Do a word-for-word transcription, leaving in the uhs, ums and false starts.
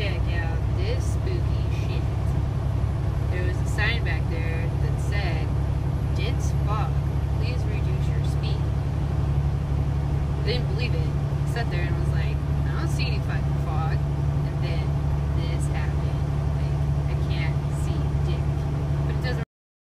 check out this spooky shit. There was a sign back there that said, dense fog, please reduce your speed. I didn't believe it. I sat there and was like, I don't see any fucking fog.